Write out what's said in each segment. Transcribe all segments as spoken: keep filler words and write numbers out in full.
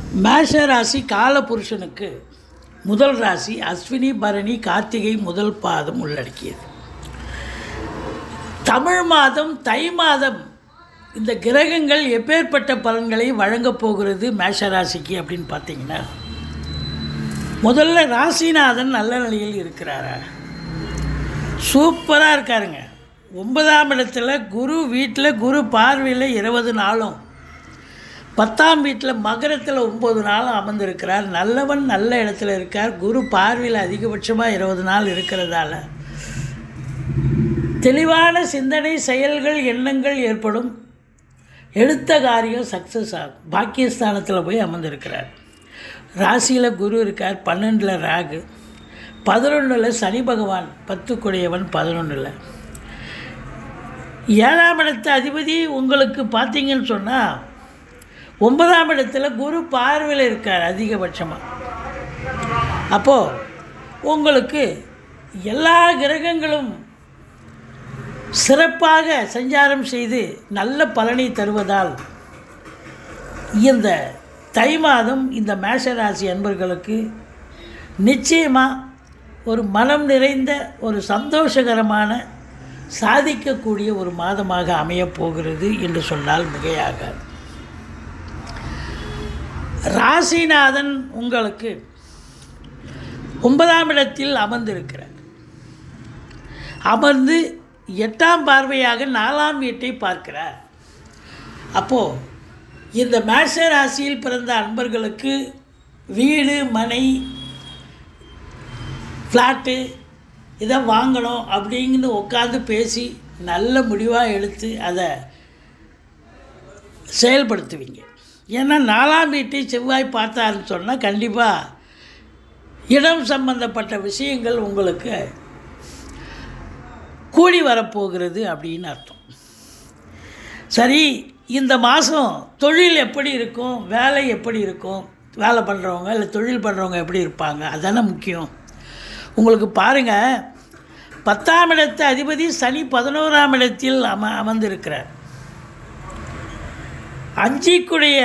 மேஷ ராசி காலபுருஷனுக்கு முதல் ராசி அஸ்வினி பரணி கார்த்திகை முதல் பாதம் உள்ளடக்கியது. தமிழ் மாதம் தை மாதம் இந்த கிரகங்கள் எப்பேற்பட்ட பலன்களை வழங்கப் போகிறது மேஷ ராசிக்கு அப்படின்னு பார்த்தீங்கன்னா, முதல்ல ராசிநாதன் நல்ல நிலையில் இருக்கிறாரா? சூப்பராக இருக்காருங்க. ஒன்பதாம் இடத்துல குரு வீட்டில் குரு பார்வையில் இருபது நாளும், பத்தாம் வீட்டில் மகரத்தில் ஒம்பது நாளும் அமர்ந்திருக்கிறார். நல்லவன் நல்ல இடத்துல இருக்கார். குரு பார்வையில் அதிகபட்சமாக இருபது நாள் இருக்கிறதால தெளிவான சிந்தனை, செயல்கள், எண்ணங்கள் ஏற்படும். எடுத்த காரியம் சக்ஸஸ் ஆகும். பாக்கியஸ்தானத்தில் போய் அமர்ந்திருக்கிறார். ராசியில் குரு இருக்கார், பன்னெண்டில் ராகு, பதினொன்றில் சனி பகவான், பத்து குடையவன் பதினொன்றில். ஏழாம் இடத்து அதிபதி உங்களுக்கு பார்த்தீங்கன்னு சொன்னால் ஒன்பதாம் இடத்துல குரு பார்வையில் இருக்கார் அதிகபட்சமாக. அப்போது உங்களுக்கு எல்லா கிரகங்களும் சிறப்பாக சஞ்சாரம் செய்து நல்ல பலனை தருவதால் இந்த தை மாதம் இந்த மேஷராசி அன்பர்களுக்கு நிச்சயமாக ஒரு மனம் நிறைந்த ஒரு சந்தோஷகரமான சாதிக்கக்கூடிய ஒரு மாதமாக அமையப் போகிறது என்று சொன்னால் மிகையாகாது. ராசிநாதன் உங்களுக்கு ஒன்பதாம் இடத்தில் அமர்ந்திருக்கிறார். அமர்ந்து எட்டாம் பார்வையாக நாலாம் வீட்டை பார்க்கிறார். அப்போது இந்த மேஷ ராசியில் பிறந்த அன்பர்களுக்கு வீடு, மனை, ஃப்ளாட்டு இதை வாங்கணும் அப்படிங்கன்னு உட்காந்து பேசி நல்ல முடிவாக எடுத்து அதை செயல்படுத்துவீங்க. ஏன்னா நாலாம் வீட்டை செவ்வாய் பார்த்தாருன்னு சொன்னால் கண்டிப்பாக இடம் சம்பந்தப்பட்ட விஷயங்கள் உங்களுக்கு கூடி வரப்போகிறது அப்படின்னு அர்த்தம். சரி, இந்த மாதம் தொழில் எப்படி இருக்கும், வேலை எப்படி இருக்கும், வேலை பண்ணுறவங்க இல்லை தொழில் பண்ணுறவங்க எப்படி இருப்பாங்க, அதுதானே முக்கியம். உங்களுக்கு பாருங்கள், பத்தாம் இடத்து அதிபதி சனி பதினோராம் இடத்தில் அம அமர்ந்திருக்கிறார். அஞ்சிக்குடைய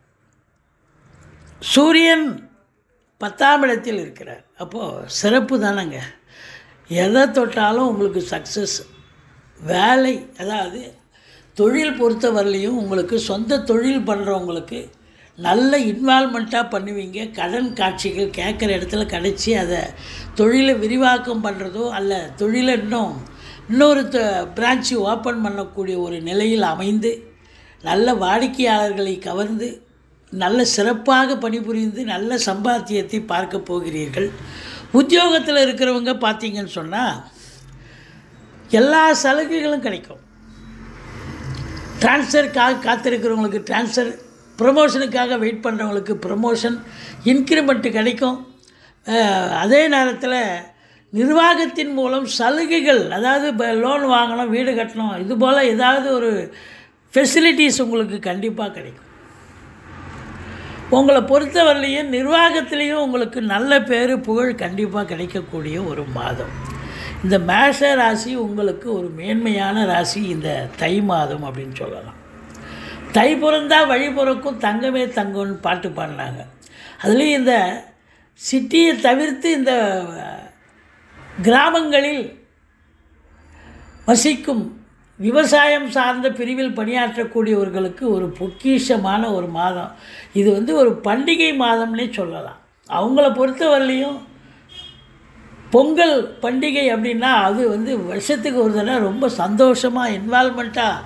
சூரியன் பத்தாம் இடத்தில் இருக்கிறார். அப்போது சிறப்பு தானேங்க. எதை தொட்டாலும் உங்களுக்கு சக்ஸஸ். வேலை, அதாவது தொழில் பொறுத்தவரையிலையும் உங்களுக்கு சொந்த தொழில் பண்ணுறவங்களுக்கு நல்ல இன்வால்மெண்ட்டாக பண்ணுவீங்க. கடன் காட்சிகள் கேட்குற இடத்துல கிடச்சி அதை தொழிலை விரிவாக்கம் பண்ணுறதோ அல்ல தொழிலை இன்னும் இன்னொரு பிரான்ச்சு ஓப்பன் பண்ணக்கூடிய ஒரு நிலையில் அமைந்து நல்ல வாடிக்கையாளர்களை கவர்ந்து நல்ல சிறப்பாக பணிபுரிந்து நல்ல சம்பாத்தியத்தை பார்க்க போகிறீர்கள். உத்தியோகத்தில் இருக்கிறவங்க பார்த்தீங்கன்னு சொன்னால் எல்லா சலுகைகளும் கிடைக்கும். ட்ரான்ஸ்ஃபர் கா காத்திருக்கிறவங்களுக்கு ட்ரான்ஸ்ஃபர், ப்ரமோஷனுக்காக வெயிட் பண்ணுறவங்களுக்கு ப்ரமோஷன், இன்க்ரிமெண்ட்டு கிடைக்கும். அதே நேரத்தில் நிர்வாகத்தின் மூலம் சலுகைகள், அதாவது இப்போ லோன் வாங்கணும், வீடு கட்டணும், இதுபோல் ஏதாவது ஒரு ஃபெசிலிட்டிஸ் உங்களுக்கு கண்டிப்பாக கிடைக்கும். உங்களை பொறுத்தவரையிலையும் நிர்வாகத்திலையும் உங்களுக்கு நல்ல பேர் புகழ் கண்டிப்பாக கிடைக்கக்கூடிய ஒரு மாதம். இந்த மேஷ ராசி உங்களுக்கு ஒரு மேன்மையான ராசி இந்த தை மாதம் அப்படின்னு சொல்லலாம். தை பிறந்தா வழி பிறக்கும், தங்கமே தங்கம்னு பாட்டு பாடினாங்க. அதுலேயும் இந்த சிட்டியை தவிர்த்து இந்த கிராமங்களில் வசிக்கும் விவசாயம் சார்ந்த பிரிவில் பணியாற்றக்கூடியவர்களுக்கு ஒரு பொக்கிஷமான ஒரு மாதம் இது. வந்து ஒரு பண்டிகை மாதம்னே சொல்லலாம். அவங்கள பொறுத்தவரையிலையும் பொங்கல் பண்டிகை அப்படின்னா அது வந்து வருஷத்துக்கு ஒரு தடவை ரொம்ப சந்தோஷமாக இன்வால்மெண்ட்டாக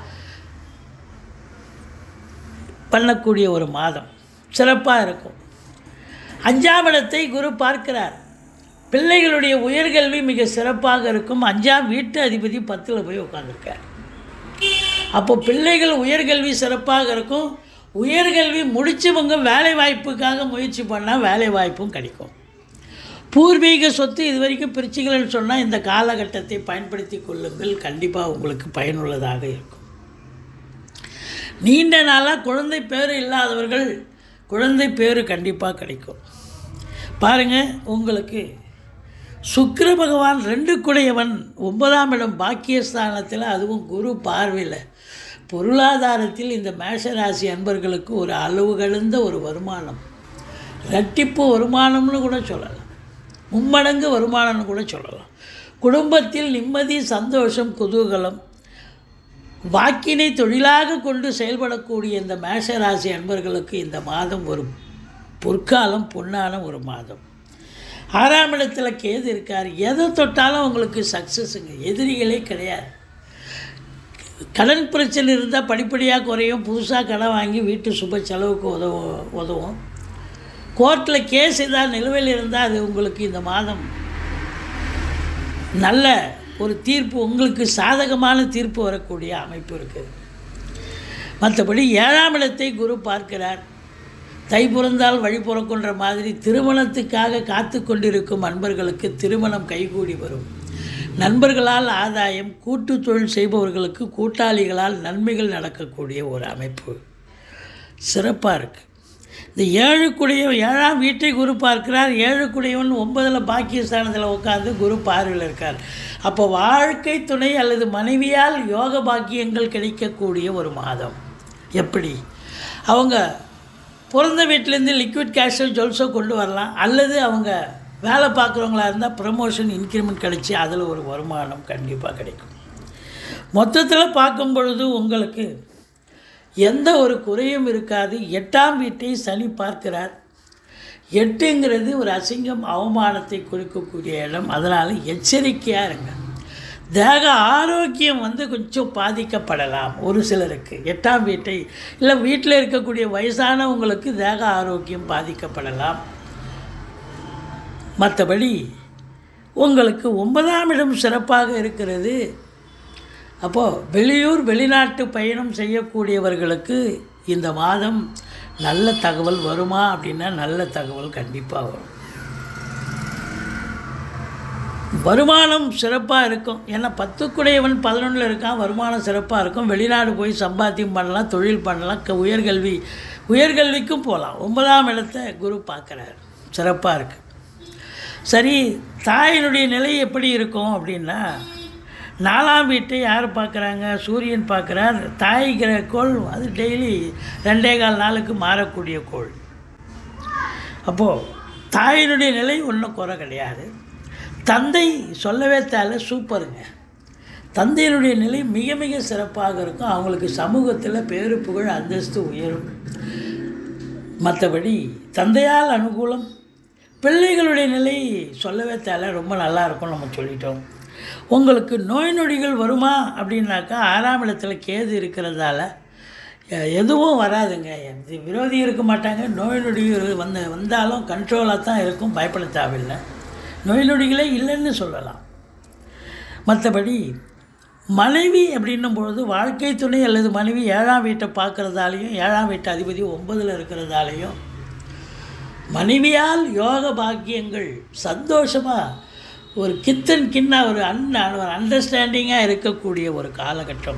பண்ணக்கூடிய ஒரு மாதம், சிறப்பாக இருக்கும். அஞ்சாம் இடத்தை குரு பார்க்கிறார். பிள்ளைகளுடைய உயர்கல்வி மிக சிறப்பாக இருக்கும். அஞ்சாம் வீட்டு அதிபதி பத்தில் போய் உட்காந்துருக்கார். அப்போ பிள்ளைகள் உயர்கல்வி சிறப்பாக இருக்கும். உயர்கல்வி முடித்தவங்க வேலை வாய்ப்புக்காக முயற்சி பண்ணால் வேலை வாய்ப்பும் கிடைக்கும். பூர்வீக சொத்து இது வரைக்கும் பிரிச்சிக்கலன்னு சொன்னால் இந்த காலகட்டத்தை பயன்படுத்தி கொள்ளுங்கள், கண்டிப்பாக உங்களுக்கு பயனுள்ளதாக இருக்கும். நீண்ட நாளாக குழந்தை பேர் இல்லாதவர்கள் குழந்தை பேர் கண்டிப்பாக கிடைக்கும். பாருங்கள், உங்களுக்கு சுக்கிர பகவான் ரெண்டு குடையவன் ஒன்பதாம் இடம் பாக்கியஸ்தானத்தில், அதுவும் குரு பார்வையில் பொருளாதாரத்தில் இந்த மேஷராசி அன்பர்களுக்கு ஒரு அளவு கடந்த ஒரு வருமானம், இரட்டிப்பு வருமானம்னு கூட சொல்லலாம், மும்மடங்கு வருமானம்னு கூட சொல்லலாம். குடும்பத்தில் நிம்மதி, சந்தோஷம், குதூகலம், வாக்கினை தொழிலாக கொண்டு செயல்படக்கூடிய இந்த மேஷராசி அன்பர்களுக்கு இந்த மாதம் ஒரு பொற்காலம், பொன்னான ஒரு மாதம். ஆறாம் இடத்துல கேது இருக்கார். எதை தொட்டாலும் உங்களுக்கு சக்ஸஸுங்க, எதிரிகளே கிடையாது. கடன் பிரச்சனை இருந்தால் படிப்படியாக குறையும், புதுசாக கடன் வாங்கி வீட்டு சுப செலவுக்கு உதவும் உதவும் கோர்ட்டில் கேஸ் ஏதாவது நிலுவையில் இருந்தால் அது உங்களுக்கு இந்த மாதம் நல்ல ஒரு தீர்ப்பு, உங்களுக்கு சாதகமான தீர்ப்பு வரக்கூடிய அமைப்பு இருக்குது. மற்றபடி ஏழாம் இடத்தை குரு பார்க்கிறார். தை பிறந்தால் வழி பிறக்குன்ற மாதிரி திருமணத்துக்காக காத்து கொண்டிருக்கும் அன்பர்களுக்கு திருமணம் கைகூடி வரும். நண்பர்களால் ஆதாயம், கூட்டு தொழில் செய்பவர்களுக்கு கூட்டாளிகளால் நன்மைகள் நடக்கக்கூடிய ஒரு அமைப்பு சிறப்பாக இருக்குது. இந்த ஏழுக்குடைய ஏழாம் வீட்டை குரு பார்க்கிறார். ஏழுக்குடையவன் ஒன்பதில் பாக்கியஸ்தானத்தில் உட்காந்து குரு பார்வையில் இருக்கார். அப்போ வாழ்க்கை துணை அல்லது மனைவியால் யோக பாக்கியங்கள் கிடைக்கக்கூடிய ஒரு மாதம். எப்படி? அவங்க பிறந்த வீட்டிலேருந்து லிக்விட் கேஷோ ஜுவல்ஸோ கொண்டு வரலாம், அல்லது அவங்க வேலை பார்க்குறவங்களா இருந்தால் ப்ரமோஷன், இன்க்ரிமெண்ட் கிடச்சி அதில் ஒரு வருமானம் கண்டிப்பாக கிடைக்கும். மொத்தத்தில் பார்க்கும் பொழுது உங்களுக்கு எந்த ஒரு குறையும் இருக்காது. எட்டாம் வீட்டை சனி பார்க்கிறார். எட்டுங்கிறது ஒரு அசிங்கம், அவமானத்தை குறிக்கக்கூடிய இடம். அதனால் எச்சரிக்கையாக இருங்க. தேக ஆரோக்கியம் வந்து கொஞ்சம் பாதிக்கப்படலாம் ஒரு சிலருக்கு. எட்டாம் வீட்டை இல்லை வீட்டில் இருக்கக்கூடிய வயசானவங்களுக்கு தேக ஆரோக்கியம் பாதிக்கப்படலாம். மற்றபடி உங்களுக்கு ஒன்பதாம் இடம் சிறப்பாக இருக்கிறது. அப்போது வெளியூர் வெளிநாட்டு பயணம் செய்யக்கூடியவர்களுக்கு இந்த மாதம் நல்ல தகவல் வருமா அப்படின்னா நல்ல தகவல் கண்டிப்பாக வரும். வருமானம் சிறப்பாக இருக்கும். ஏன்னா பத்துக்குடையவன் பதினொன்றில் இருக்கான், வருமானம் சிறப்பாக இருக்கும். வெளிநாடு போய் சம்பாத்தியம் பண்ணலாம், தொழில் பண்ணலாம், க உயர்கல்வி உயர்கல்விக்கும் போகலாம். ஒன்பதாம் இடத்தை குரு பார்க்குறார், சிறப்பாக இருக்குது. சரி, தாயினுடைய நிலை எப்படி இருக்கும் அப்படின்னா, நாலாம் வீட்டை யார் பார்க்குறாங்க? சூரியன் பார்க்குறார். தாய்கிற கோள் அது டெய்லி ரெண்டே கால் நாளுக்கு மாறக்கூடிய கோள். அப்போது தாயினுடைய நிலை ஒன்றும் குறை கிடையாது. தந்தை சொல்லவே தேவை, சூப்பருங்க. தந்தையினுடைய நிலை மிக மிக சிறப்பாக இருக்கும். அவங்களுக்கு சமூகத்தில் பேரு புகழ் அந்தஸ்து உயரும். மற்றபடி தந்தையால் அனுகூலம். பிள்ளைகளுடைய நிலை சொல்லவே தேவை, ரொம்ப நல்லாயிருக்கும் நம்ம சொல்லிட்டோம். உங்களுக்கு நோய் நொடிகள் வருமா அப்படின்னாக்கா ஆறாம் இடத்துல கேது இருக்கிறதால எதுவும் வராதுங்க. விரோதி இருக்க மாட்டாங்க. நோய் நொடிகள் வந்து வந்தாலும் கண்ட்ரோலாக தான் இருக்கும், பயப்பட தேவையில்லை. நோய் நொடிகளே இல்லைன்னு சொல்லலாம். மற்றபடி மனைவி அப்படின்னும் பொழுது வாழ்க்கை துணை அல்லது மனைவி ஏழாம் வீட்டை பார்க்குறதாலையும் ஏழாம் வீட்டு அதிபதி ஒன்பதில் இருக்கிறதாலையும் மனைவியால் யோக பாக்கியங்கள், சந்தோஷமாக ஒரு கித்தன் கிண்ணா ஒரு அன் ஒரு அண்டர்ஸ்டாண்டிங்காக இருக்கக்கூடிய ஒரு காலகட்டம்.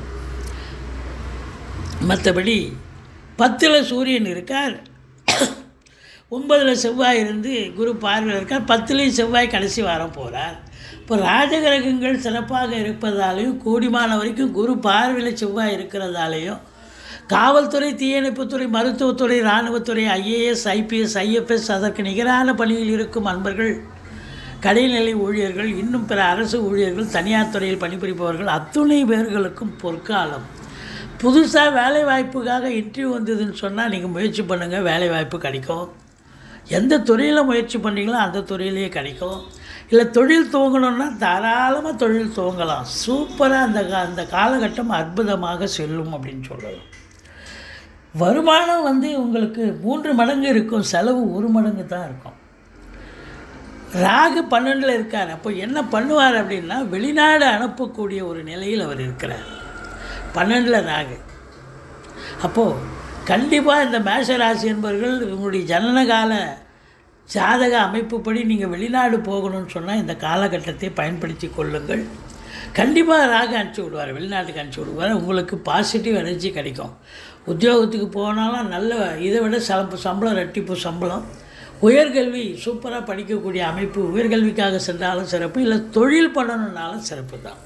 மற்றபடி பத்தில் சூரியன் இருக்கார், ஒன்பதில் செவ்வாய் இருந்து குரு பார்வையில் இருக்கார், பத்துலேயும் செவ்வாய் கடைசி வாரம் போகிறார். இப்போ ராஜகிரகங்கள் சிறப்பாக இருப்பதாலையும் கூடிமான வரைக்கும் குரு பார்வையில் செவ்வாய் இருக்கிறதாலையும் காவல்துறை, தீயணைப்புத்துறை, மருத்துவத்துறை, இராணுவத்துறை, ஐஏஎஸ், ஐபிஎஸ், ஐஎஃப்எஸ் அதற்கு நிகரான பணியில் இருக்கும் அன்பர்கள், கடைநிலை ஊழியர்கள், இன்னும் பிற அரசு ஊழியர்கள், தனியார் துறையில் பணிபுரிப்பவர்கள் அத்துணை பேர்களுக்கும் பொற்காலம். புதுசாக வேலை வாய்ப்புக்காக இன்டர்வியூ வந்ததுன்னு சொன்னால் நீங்கள் முயற்சி பண்ணுங்கள், வேலை வாய்ப்பு கிடைக்கும். எந்த துறையில் முயற்சி பண்ணுறீங்களோ அந்த துறையிலேயே கிடைக்கும். இல்லை தொழில் துவங்கணுன்னா தாராளமாக தொழில் துவங்கலாம். சூப்பராக அந்த அந்த காலகட்டம் அற்புதமாக செல்லும் அப்படின்னு சொல்லலாம். வருமானம் வந்து உங்களுக்கு மூன்று மடங்கு இருக்கும், செலவு ஒரு மடங்கு தான் இருக்கும். ராகு பன்னெண்டில் இருக்கார். அப்போ என்ன பண்ணுவார் அப்படின்னா வெளிநாடு அனுப்பக்கூடிய ஒரு நிலையில் அவர் இருக்கிறார், பன்னெண்டில் ராகு. அப்போது கண்டிப்பாக இந்த மேஷராசி என்பவர்கள் உங்களுடைய ஜனனகால ஜாதக அமைப்புப்படி நீங்கள் வெளிநாடு போகணும்னு சொன்னால் இந்த காலகட்டத்தை பயன்படுத்தி கொள்ளுங்கள். கண்டிப்பாக ராகு அனுப்பிச்சி விடுவார், வெளிநாட்டுக்கு அனுப்பிச்சி விடுவார். உங்களுக்கு பாசிட்டிவ் எனர்ஜி கிடைக்கும். உத்தியோகத்துக்கு போனாலும் நல்ல இதை விட சம்ப சம்பளம் ரெட்டிப்பு சம்பளம். உயர்கல்வி சூப்பராக படிக்கக்கூடிய அமைப்பு, உயர்கல்விக்காக சென்றாலும் சிறப்பு, இல்லை தொழில் பண்ணணுன்னாலும் சிறப்பு தான்.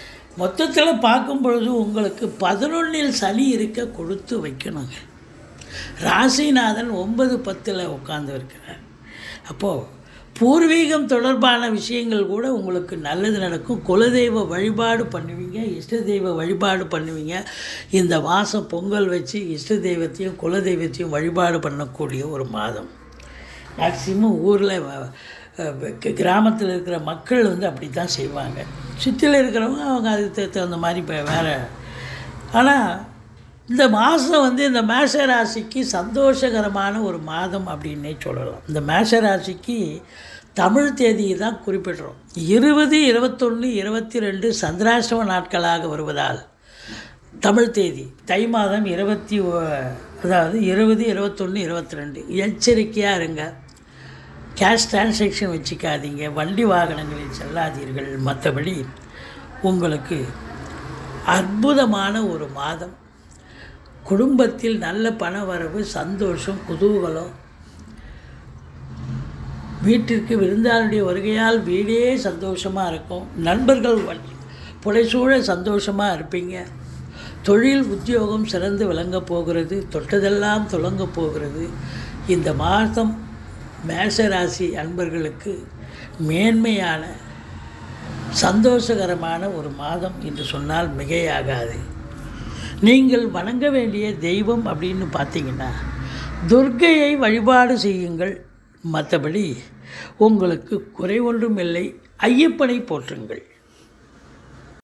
மொத்தத்தில் பார்க்கும் பொழுது உங்களுக்கு பதினொன்றில் சனி இருக்க கொடுத்து வைக்கணுங்க. ராசிநாதன் ஒன்பது பத்தில் உட்கார்ந்து இருக்கிறார். அப்போது பூர்வீகம் தொடர்பான விஷயங்கள் கூட உங்களுக்கு நல்லது நடக்கும். குலதெய்வ வழிபாடு பண்ணுவீங்க, இஷ்ட தெய்வ வழிபாடு பண்ணுவீங்க. இந்த மாதம் பொங்கல் வச்சு இஷ்ட தெய்வத்தையும் குலதெய்வத்தையும் வழிபாடு பண்ணக்கூடிய ஒரு மாதம். மேக்சிமம் ஊரில் கிராமத்தில் இருக்கிற மக்கள் வந்து அப்படி தான் செய்வாங்க. சுற்றியில் இருக்கிறவங்க அவங்க அதுக்கு தகுந்த மாதிரி இப்போ வேறு. ஆனால் இந்த மாதம் வந்து இந்த மேஷ ராசிக்கு சந்தோஷகரமான ஒரு மாதம் அப்படின்னே சொல்லலாம். இந்த மேஷ ராசிக்கு தமிழ் தேதியை தான் குறிப்பிடுறோம். இருபது இருபத்தொன்று இருபத்தி ரெண்டு சந்திராஷ்டம நாட்களாக வருவதால் தமிழ் தேதி தை மாதம் இருபத்தி அதாவது இருபது இருபத்தொன்று இருபத்தி ரெண்டு எச்சரிக்கையாக இருங்க. கேஷ் டிரான்சாக்ஷன் வச்சுக்காதீங்க, வண்டி வாகனங்களில் செல்லாதீர்கள். மற்றபடி உங்களுக்கு அற்புதமான ஒரு மாதம். குடும்பத்தில் நல்ல பண வரவு, சந்தோஷம், குதூகலம். வீட்டிற்கு விருந்தாளுடைய வருகையால் வீடே சந்தோஷமாக இருக்கும். நண்பர்கள் புடைசூழ சந்தோஷமாக இருப்பீங்க. தொழில் உத்தியோகம் சிறந்து விளங்கப் போகிறது. தொட்டதெல்லாம் துலங்கப் போகிறது. இந்த மாதம் மேஷராசி அன்பர்களுக்கு மேன்மையான சந்தோஷகரமான ஒரு மாதம் என்று சொன்னால் மிகையாகாது. நீங்கள் வணங்க வேண்டிய தெய்வம் அப்படின்னு பார்த்தீங்கன்னா துர்க்கையை வழிபாடு செய்யுங்கள். மற்றபடி உங்களுக்கு குறை ஒன்றும் இல்லை. ஐயப்பனை போற்றுங்கள்.